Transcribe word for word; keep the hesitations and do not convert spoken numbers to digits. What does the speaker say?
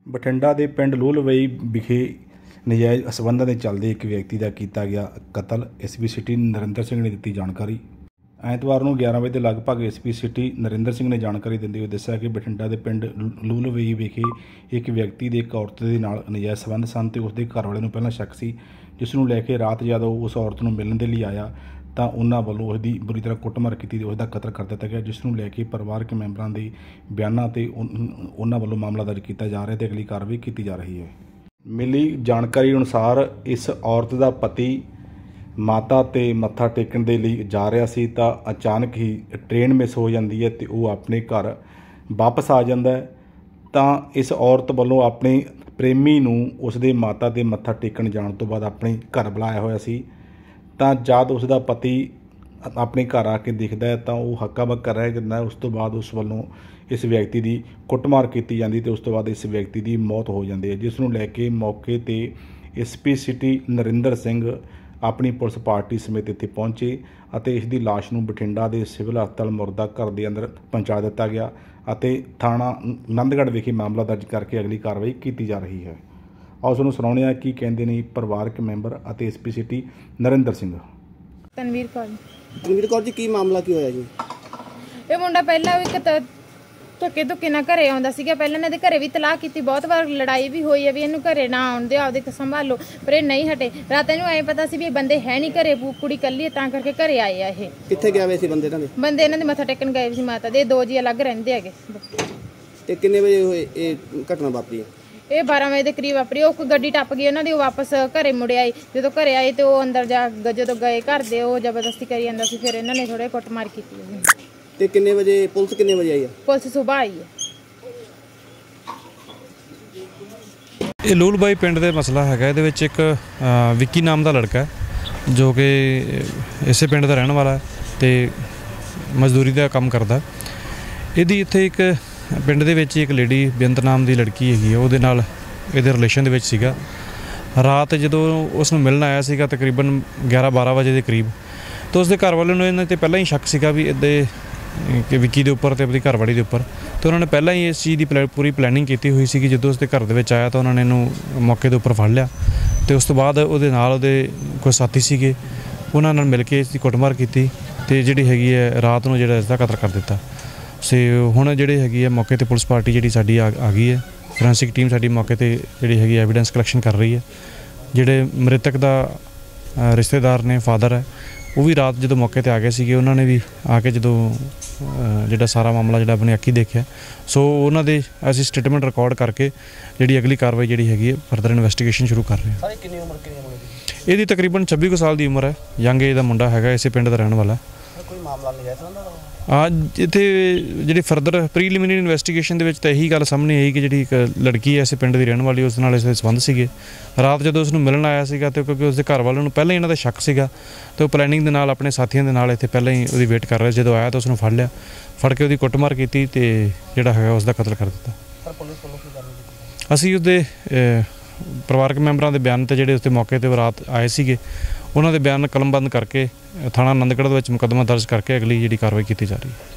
ਬਠਿੰਡਾ ਦੇ ਪਿੰਡ ਲੂਲਵਈ ਵਿਖੇ ਨਜਾਇਜ਼ ਸਬੰਧਾਂ ਦੇ ਚੱਲਦੇ ਇੱਕ ਵਿਅਕਤੀ ਦਾ ਕੀਤਾ ਗਿਆ ਕਤਲ। ਐਸਪੀ ਸਿਟੀ ਨਰਿੰਦਰ ਸਿੰਘ ਨੇ ਦਿੱਤੀ ਜਾਣਕਾਰੀ। ਐਤਵਾਰ ਨੂੰ ਗਿਆਰਾਂ ਵਜੇ ਦੇ ਲਗਭਗ ਐਸਪੀ ਸਿਟੀ ਨਰਿੰਦਰ ਸਿੰਘ ਨੇ ਜਾਣਕਾਰੀ ਦਿੰਦੇ ਹੋਏ ਦੱਸਿਆ ਕਿ ਬਠਿੰਡਾ ਦੇ ਪਿੰਡ ਲੂਲਵਈ ਵਿਖੇ ਇੱਕ ਵਿਅਕਤੀ ਦੇ ਇੱਕ ਔਰਤ ਦੇ ਨਾਲ ਨਜਾਇਜ਼ ਸਬੰਧ ਸਨ ਤੇ ਉਸਦੇ ਘਰ ਵਾਲੇ ਨੂੰ ਪਹਿਲਾਂ ਸ਼ੱਕ ਸੀ, ਜਿਸ ਨੂੰ ਲੈ ਕੇ ਰਾਤ ਜਦੋਂ ਉਸ ਔਰਤ ਨੂੰ ਮਿਲਣ ਦੇ ਲਈ ਆਇਆ ਤਾਂ ਉਹਨਾਂ ਵੱਲੋਂ ਉਸਦੀ ਬੁਰੀ ਤਰ੍ਹਾਂ ਕੁੱਟਮਾਰ ਕੀਤੀ ਤੇ ਉਸ ਦਾ ਕਤਲ ਕਰ ਦਿੱਤਾ ਗਿਆ, ਜਿਸ ਨੂੰ ਲੈ ਕੇ ਪਰਿਵਾਰਕ ਮੈਂਬਰਾਂ ਦੇ ਬਿਆਨਾਂ ਤੇ ਉਹਨਾਂ ਵੱਲੋਂ ਮਾਮਲਾ ਦਰਜ ਕੀਤਾ ਜਾ ਰਿਹਾ ਤੇ ਅਗਲੀ ਕਾਰਵਾਈ ਕੀਤੀ ਜਾ ਰਹੀ ਹੈ। ਮਿਲੀ ਜਾਣਕਾਰੀ ਅਨੁਸਾਰ ਇਸ ਔਰਤ ਦਾ ਪਤੀ ਮਾਤਾ ਤੇ ਮੱਥਾ ਟੇਕਣ ਦੇ ਲਈ ਜਾ ਰਿਹਾ ਸੀ ਤਾਂ ਅਚਾਨਕ ਹੀ ਟ੍ਰੇਨ ਮਿਸ ਹੋ ਜਾਂਦੀ ਹੈ ਤੇ ਉਹ ਆਪਣੇ ਘਰ ਵਾਪਸ ਆ ਜਾਂਦਾ ਹੈ। ਤਾਂ ਇਸ ਔਰਤ ਵੱਲੋਂ ਆਪਣੇ ਪ੍ਰੇਮੀ ਨੂੰ ਉਸਦੇ ਮਾਤਾ ਦੇ ਮੱਥਾ ਟੇਕਣ ਜਾਣ ਤੋਂ ਬਾਅਦ ਆਪਣੇ ਘਰ ਬੁਲਾਇਆ ਹੋਇਆ ਸੀ। ਤਾਂ ਜਦ ਉਸ ਦਾ ਪਤੀ ਆਪਣੇ ਘਰ ਆ ਕੇ ਦੇਖਦਾ ਹੈ ਤਾਂ ਉਹ ਹੱਕਾ ਬੱਕਾ ਰਹਿ ਜਾਂਦਾ। ਉਸ ਤੋਂ ਬਾਅਦ ਉਸ ਵੱਲੋਂ ਇਸ ਵਿਅਕਤੀ ਦੀ ਕੁੱਟਮਾਰ ਕੀਤੀ ਜਾਂਦੀ ਤੇ ਉਸ ਤੋਂ ਬਾਅਦ ਇਸ ਵਿਅਕਤੀ ਦੀ ਮੌਤ ਹੋ ਜਾਂਦੀ ਹੈ, ਜਿਸ ਨੂੰ ਲੈ ਕੇ ਮੌਕੇ 'ਤੇ ਐਸਪੀ ਸਿਟੀ ਨਰਿੰਦਰ ਸਿੰਘ ਆਪਣੀ ਪੁਲਿਸ ਪਾਰਟੀ ਸਮੇਤ ਇੱਥੇ ਪਹੁੰਚੇ ਅਤੇ ਇਸ ਦੀ ਲਾਸ਼ ਨੂੰ ਬਠਿੰਡਾ ਦੇ ਸਿਵਲ ਹਸਪਤਾਲ ਮੁਰਦਾ ਘਰ ਦੇ ਅੰਦਰ ਪਹੁੰਚਾ ਦਿੱਤਾ ਗਿਆ ਅਤੇ ਥਾਣਾ ਆਨੰਦਗੜ੍ਹ ਵਿਖੇ ਮਾਮਲਾ ਦਰਜ ਕਰਕੇ ਅਗਲੀ ਕਾਰਵਾਈ ਕੀਤੀ ਜਾ ਰਹੀ ਹੈ। ਆਓ ਤੁਹਾਨੂੰ ਸੁਣਾਉਂਦੇ ਹਾਂ ਕੀ ਕਹਿੰਦੇ ਨੇ ਪਰਿਵਾਰਕ ਮੈਂਬਰ ਅਤੇ ਐਸਪੀ ਸਿਟੀ ਨਰਿੰਦਰ ਸਿੰਘ। ਤਨਵੀਰ ਕੌਰ ਤਨਵੀਰ ਕੌਰ ਜੀ, ਕੀ ਮਾਮਲਾ ਕੀ ਹੋਇਆ ਜੀ? ਇਹ ਮੁੰਡਾ ਪਹਿਲਾਂ ਵੀ ਇੱਕ ਧੱਕੇ ਧੁੱਕੇ ਨਾਲ ਘਰੇ ਆਉਂਦਾ ਸੀਗਾ। ਪਹਿਲਾਂ ਇਹਨਾਂ ਦੇ ਘਰੇ ਵੀ ਤਲਾਕ ਕੀਤੀ, ਬਹੁਤ ਵਾਰ ਲੜਾਈ ਵੀ ਹੋਈ ਹੈ ਵੀ ਇਹਨੂੰ ਘਰੇ ਨਾ ਆਉਣ ਦਿਓ, ਆਪਦੇ ਸੰਭਾਲੋ, ਪਰ ਇਹ ਨਹੀਂ ਹਟੇ। ਰਾਤ ਇਹਨੂੰ ਐਂ ਪਤਾ ਸੀ ਵੀ ਇਹ ਬੰਦੇ ਹੈ ਨਹੀਂ ਘਰੇ, ਕੁੜੀ ਇਕੱਲੀ ਹੈ ਤਾਂ ਕਰਕੇ ਘਰੇ ਆਏ ਆ। ਇਹ ਕਿੱਥੇ ਗਿਆ ਵੇ ਸੀ ਬੰਦੇ ਇਹਨਾਂ ਦੇ? ਬੰਦੇ ਇਹਨਾਂ ਦੇ ਮੱਥਾ ਟੇਕਣ ਗਏ ਸੀ ਮਾਤਾ ਦੇ। ਦੋ ਜੀ ਅਲੱਗ ਰਹਿੰਦੇ ਹੈਗੇ। ਤੇ ਕਿੰਨੇ ਵਜੇ ਹੋਏ ਇਹ ਘਟਨਾ ਵਾਪਰੀ? ਇਹ ਬਾਰਾਂ ਵਜੇ ਦੇ ਕਰੀਬ ਵਾਪਰੀ। ਉਹ ਕੋਈ ਗੱਡੀ ਟੱਪ ਗਈ ਉਹਨਾਂ ਦੀ, ਉਹ ਵਾਪਸ ਘਰੇ ਮੁੜ ਆਈ। ਜਦੋਂ ਘਰੇ ਆਏ ਤੇ ਉਹ ਅੰਦਰ ਜਾ ਜਦੋਂ ਗਏ ਘਰ ਦੇ ਉਹ ਜ਼ਬਰਦਸਤੀ ਕਰੀ ਜਾਂਦਾ ਸੀ, ਫਿਰ ਇਹਨਾਂ ਨੇ ਥੋੜੇ ਕੁੱਟਮਾਰ ਕੀਤੀ। ਤੇ ਕਿੰਨੇ ਵਜੇ ਪੁਲਿਸ ਕਿੰਨੇ ਵਜੇ ਆਈ ਆ? ਪੁਲਿਸ ਸੁਬਾਹ ਆਈ ਹੈ। ਇਹ ਲੂਲਬਾਈ ਪਿੰਡ ਦੇ ਮਸਲਾ ਹੈਗਾ। ਇਹਦੇ ਵਿੱਚ ਇੱਕ ਵਿੱਕੀ ਨਾਮ ਦਾ ਲੜਕਾ ਹੈ ਜੋ ਕਿ ਇਸੇ ਪਿੰਡ ਦਾ ਰਹਿਣ ਵਾਲਾ ਹੈ ਤੇ ਮਜ਼ਦੂਰੀ ਦਾ ਕੰਮ ਕਰਦਾ। ਇਹਦੀ ਇੱਥੇ ਇੱਕ ਪਿੰਡ ਦੇ ਵਿੱਚ ਇੱਕ ਲੇਡੀ ਬੇਅੰਤ ਨਾਮ ਦੀ ਲੜਕੀ ਹੈਗੀ ਹੈ, ਉਹਦੇ ਨਾਲ ਇਹਦੇ ਰਿਲੇਸ਼ਨ ਦੇ ਵਿੱਚ ਸੀਗਾ। ਰਾਤ ਜਦੋਂ ਉਸ ਨੂੰ ਮਿਲਣ ਆਇਆ ਸੀਗਾ ਤਕਰੀਬਨ ਗਿਆਰਾਂ ਬਾਰਾਂ ਵਜੇ ਦੇ ਕਰੀਬ, ਤਾਂ ਉਸਦੇ ਘਰ ਵਾਲਿਆਂ ਨੂੰ ਇਹਨਾਂ 'ਤੇ ਪਹਿਲਾਂ ਹੀ ਸ਼ੱਕ ਸੀਗਾ ਵੀ ਇੱਦਾਂ ਕਿ ਵਿੱਕੀ ਦੇ ਉੱਪਰ ਅਤੇ ਆਪਣੀ ਘਰਵਾਲੀ ਦੇ ਉੱਪਰ। ਅਤੇ ਉਹਨਾਂ ਨੇ ਪਹਿਲਾਂ ਹੀ ਇਸ ਚੀਜ਼ ਦੀ ਪਲੈ ਪੂਰੀ ਪਲੈਨਿੰਗ ਕੀਤੀ ਹੋਈ ਸੀ ਕਿ ਜਦੋਂ ਉਸਦੇ ਘਰ ਦੇ ਵਿੱਚ ਆਇਆ ਤਾਂ ਉਹਨਾਂ ਨੇ ਇਹਨੂੰ ਮੌਕੇ ਦੇ ਉੱਪਰ ਫੜ ਲਿਆ ਅਤੇ ਉਸ ਤੋਂ ਬਾਅਦ ਉਹਦੇ ਨਾਲ ਉਹਦੇ ਕੋਈ ਸਾਥੀ ਸੀਗੇ, ਉਹਨਾਂ ਨਾਲ ਮਿਲ ਕੇ ਇਸ ਦੀ ਕੁੱਟਮਾਰ ਕੀਤੀ ਅਤੇ ਜਿਹੜੀ ਹੈਗੀ ਹੈ ਰਾਤ ਨੂੰ ਜਿਹੜਾ ਇਸ ਦਾ ਕਤਲ ਕਰ ਦਿੱਤਾ। ਸੋ ਹੁਣ ਜਿਹੜੇ ਹੈਗੀ ਹੈ ਮੌਕੇ 'ਤੇ ਪੁਲਿਸ ਪਾਰਟੀ ਜਿਹੜੀ ਸਾਡੀ ਆ ਆ ਗਈ ਹੈ। ਫੋਰੈਂਸਿਕ ਟੀਮ ਸਾਡੀ ਮੌਕੇ 'ਤੇ ਜਿਹੜੀ ਹੈਗੀ ਐਵੀਡੈਂਸ ਕਲੈਕਸ਼ਨ ਕਰ ਰਹੀ ਹੈ। ਜਿਹੜੇ ਮ੍ਰਿਤਕ ਦਾ ਰਿਸ਼ਤੇਦਾਰ ਨੇ, ਫਾਦਰ ਹੈ, ਉਹ ਵੀ ਰਾਤ ਜਦੋਂ ਮੌਕੇ 'ਤੇ ਆ ਗਏ ਸੀਗੇ। ਉਹਨਾਂ ਨੇ ਵੀ ਆ ਕੇ ਜਦੋਂ ਜਿਹੜਾ ਸਾਰਾ ਮਾਮਲਾ ਜਿਹੜਾ ਆਪਣੀ ਅੱਖੀਂ ਦੇਖਿਆ, ਸੋ ਉਹਨਾਂ ਦੇ ਅਸੀਂ ਸਟੇਟਮੈਂਟ ਰਿਕਾਰਡ ਕਰਕੇ ਜਿਹੜੀ ਅਗਲੀ ਕਾਰਵਾਈ ਜਿਹੜੀ ਹੈਗੀ ਹੈ ਫਰਦਰ ਇਨਵੈਸਟੀਗੇਸ਼ਨ ਸ਼ੁਰੂ ਕਰ ਰਹੇ ਹਾਂ। ਸਾਰੇ ਕਿੰਨੀ ਉਮਰ ਕਿੰਨੀ ਉਮਰ? ਇਹਦੀ ਤਕਰੀਬਨ ਛੱਬੀ ਕੁ ਸਾਲ ਦੀ ਉਮਰ ਹੈ। ਯੰਗ ਏਜ ਦਾ ਮੁੰਡਾ ਹੈਗਾ, ਇਸੇ ਪਿੰਡ ਦਾ ਰਹਿਣ ਵਾਲਾ। ਕੋਈ ਮਾਮਲਾ ਨਹੀਂ ਹੈ ਹਾਂ, ਇੱਥੇ ਜਿਹੜੀ ਫਰਦਰ ਪ੍ਰੀਲਿਮਿਨਰੀ ਇਨਵੈਸਟੀਗੇਸ਼ਨ ਦੇ ਵਿੱਚ ਤਾਂ ਇਹੀ ਗੱਲ ਸਾਹਮਣੇ ਆਈ ਕਿ ਜਿਹੜੀ ਇੱਕ ਲੜਕੀ ਹੈ ਇਸੇ ਪਿੰਡ ਦੀ ਰਹਿਣ ਵਾਲੀ, ਉਸ ਨਾਲ ਇਸ ਦੇ ਸੰਬੰਧ ਸੀਗੇ। ਰਾਤ ਜਦੋਂ ਉਸ ਨੂੰ ਮਿਲਣ ਆਇਆ ਸੀਗਾ ਅਤੇ ਕਿਉਂਕਿ ਉਸਦੇ ਘਰ ਵਾਲਿਆਂ ਨੂੰ ਪਹਿਲਾਂ ਹੀ ਇਹਨਾਂ ਦਾ ਸ਼ੱਕ ਸੀਗਾ ਅਤੇ ਉਹ ਪਲੈਨਿੰਗ ਦੇ ਨਾਲ ਆਪਣੇ ਸਾਥੀਆਂ ਦੇ ਨਾਲ ਇੱਥੇ ਪਹਿਲਾਂ ਹੀ ਉਹਦੀ ਵੇਟ ਕਰ ਰਹੇ। ਜਦੋਂ ਆਇਆ ਤਾਂ ਉਸ ਨੂੰ ਫੜ ਲਿਆ, ਫੜ ਕੇ ਉਹਦੀ ਕੁੱਟਮਾਰ ਕੀਤੀ ਅਤੇ ਜਿਹੜਾ ਹੈਗਾ ਉਸ ਦਾ ਕਤਲ ਕਰ ਦਿੱਤਾ। ਅਸੀਂ ਉਹਦੇ ਪਰਿਵਾਰਕ ਮੈਂਬਰਾਂ ਦੇ ਬਿਆਨ 'ਤੇ ਜਿਹੜੇ ਉਸਦੇ ਮੌਕੇ 'ਤੇ ਰਾਤ ਆਏ ਸੀਗੇ, ਉਹਨਾਂ ਦੇ ਬਿਆਨ ਕਲਮਬੰਦ ਕਰਕੇ ਥਾਣਾ ਆਨੰਦਗੜ੍ਹ ਦੇ ਵਿੱਚ ਮੁਕੱਦਮਾ ਦਰਜ ਕਰਕੇ ਅਗਲੀ ਜਿਹੜੀ ਕਾਰਵਾਈ ਕੀਤੀ ਜਾ ਰਹੀ ਹੈ।